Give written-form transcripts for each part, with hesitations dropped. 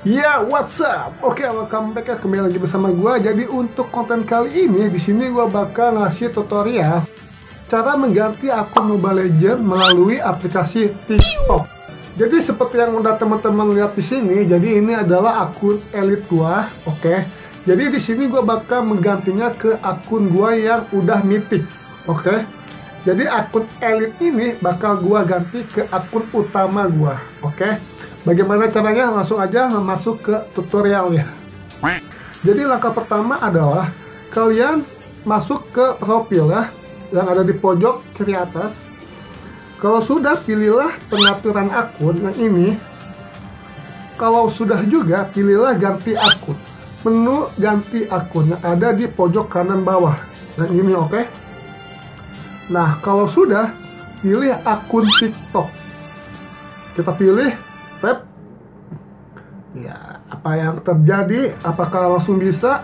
Ya, what's up? Oke, welcome back ya, kembali lagi bersama gua. Jadi untuk konten kali ini di sini gua bakal ngasih tutorial cara mengganti akun Mobile Legends melalui aplikasi TikTok. Jadi seperti yang udah teman-teman lihat di sini, jadi ini adalah akun elite gua, oke. Jadi di sini gua bakal menggantinya ke akun gua yang udah mythic, oke. Jadi akun elite ini bakal gua ganti ke akun utama gua, oke. Bagaimana caranya? Langsung aja masuk ke tutorialnya. Jadi langkah pertama adalah kalian masuk ke profil ya, yang ada di pojok kiri atas. Kalau sudah, pilihlah pengaturan akun yang ini. Kalau sudah juga, pilihlah ganti akun. Menu ganti akun yang ada di pojok kanan bawah. Yang ini, oke. Nah, kalau sudah, pilih akun TikTok. Kita pilih tab. Ya, apa yang terjadi? Apakah langsung bisa?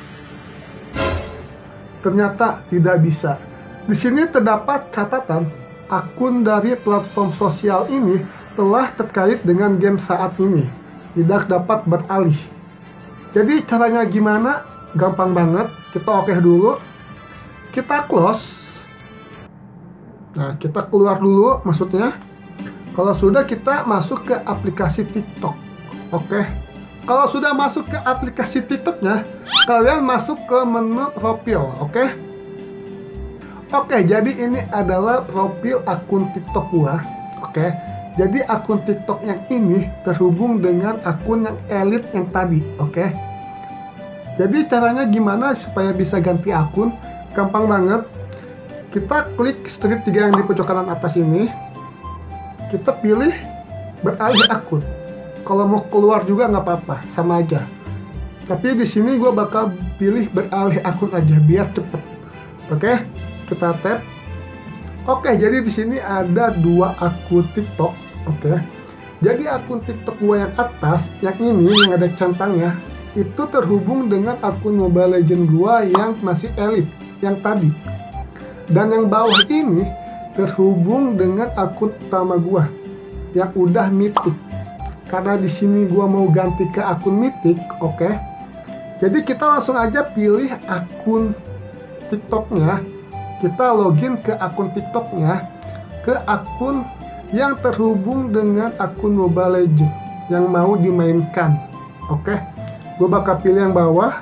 Ternyata tidak bisa. Di sini terdapat catatan akun dari platform sosial ini telah terkait dengan game saat ini, tidak dapat beralih. Jadi caranya gimana? Gampang banget. Kita oke dulu. Kita close. Nah, kita keluar dulu maksudnya. Kalau sudah, kita masuk ke aplikasi TikTok. Oke. Kalau sudah masuk ke aplikasi TikToknya, kalian masuk ke menu profil, oke? Oke, jadi ini adalah profil akun TikTok gua, oke? Jadi akun TikTok yang ini terhubung dengan akun yang elite yang tadi, oke? Jadi caranya gimana supaya bisa ganti akun? Gampang banget. Kita klik strip 3 yang di pojok kanan atas ini. Kita pilih beralih akun. Kalau mau keluar juga nggak apa-apa, sama aja. Tapi di sini gue bakal pilih beralih akun aja biar cepet. Oke, kita tap. Oke, jadi di sini ada 2 akun TikTok. Oke, jadi akun TikTok gue yang atas, yang ini yang ada centangnya, itu terhubung dengan akun Mobile Legends gue yang masih elite, yang tadi. Dan yang bawah ini terhubung dengan akun utama gua yang udah mythic. Karena di sini gua mau ganti ke akun mythic, oke. Jadi kita langsung aja pilih akun TikToknya. Kita login ke akun TikToknya, ke akun yang terhubung dengan akun Mobile Legends yang mau dimainkan, oke. Gua bakal pilih yang bawah.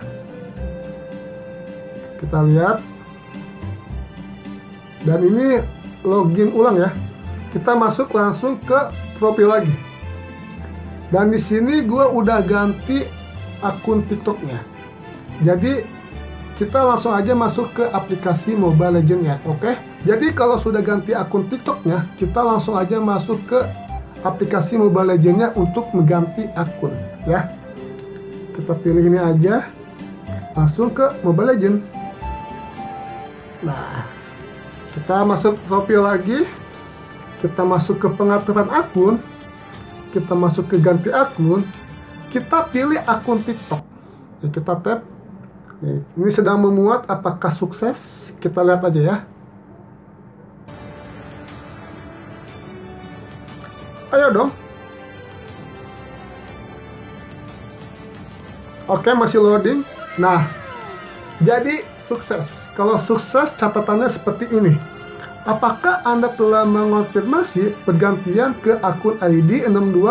Kita lihat. Dan ini login ulang ya. Kita masuk langsung ke profil lagi. Dan di sini gue udah ganti akun TikToknya. Jadi kita langsung aja masuk ke aplikasi Mobile Legends ya, oke? Jadi kalau sudah ganti akun TikToknya, kita langsung aja masuk ke aplikasi Mobile Legends-nya untuk mengganti akun ya. Kita pilih ini aja, langsung ke Mobile Legends. Nah, kita masuk profil lagi. Kita masuk ke pengaturan akun. Kita masuk ke ganti akun. Kita pilih akun TikTok. Ya, kita tap. Ini sedang memuat, apakah sukses? Kita lihat aja ya. Ayo dong. Oke, masih loading. Nah, jadi sukses. Kalau sukses, catatannya seperti ini. Apakah Anda telah mengonfirmasi pergantian ke akun ID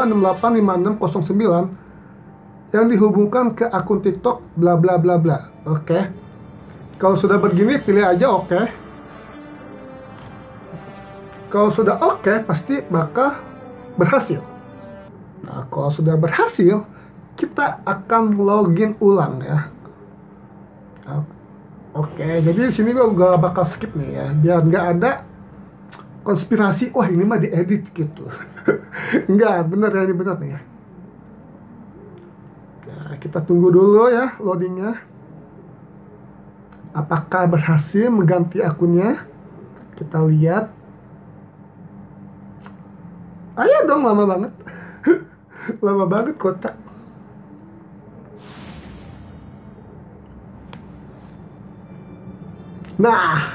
62685609 yang dihubungkan ke akun TikTok bla bla bla bla. Oke. Kalau sudah begini, pilih aja oke. Kalau sudah oke, pasti bakal berhasil. Nah, kalau sudah berhasil, kita akan login ulang ya. Oke, jadi di sini gue gak bakal skip nih ya, biar nggak ada konspirasi. Wah, ini mah diedit gitu. Enggak, bener ya, ini bener nih ya. Nah, kita tunggu dulu ya loadingnya. Apakah berhasil mengganti akunnya? Kita lihat. Ayo dong, lama banget. Lama banget kotak. Nah,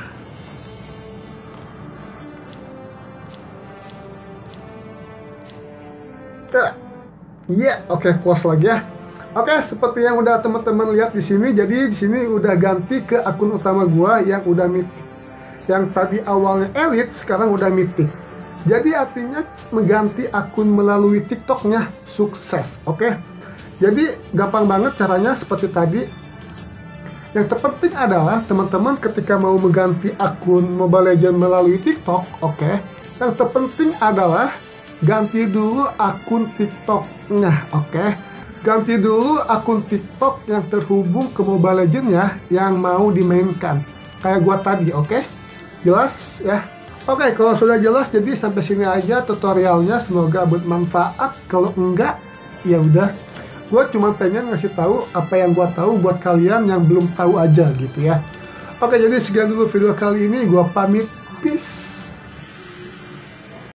Iya, oke, close lagi ya. Oke, seperti yang udah teman-teman lihat di sini, jadi di sini udah ganti ke akun utama gua yang udah mythic. Yang tadi awalnya elite, sekarang udah mythic. Jadi artinya mengganti akun melalui TikToknya sukses, oke? Jadi gampang banget caranya seperti tadi. Yang terpenting adalah teman-teman ketika mau mengganti akun Mobile Legends melalui TikTok, oke? Yang terpenting adalah ganti dulu akun TikToknya, oke? Ganti dulu akun TikTok yang terhubung ke Mobile Legends ya, yang mau dimainkan. Kayak gua tadi, oke? Jelas ya? Oke, kalau sudah jelas, jadi sampai sini aja tutorialnya. Semoga bermanfaat. Kalau enggak, ya udah. Gue cuma pengen ngasih tahu apa yang gue tahu buat kalian yang belum tahu aja gitu ya. Oke, jadi sekian dulu video kali ini. Gue pamit. Peace.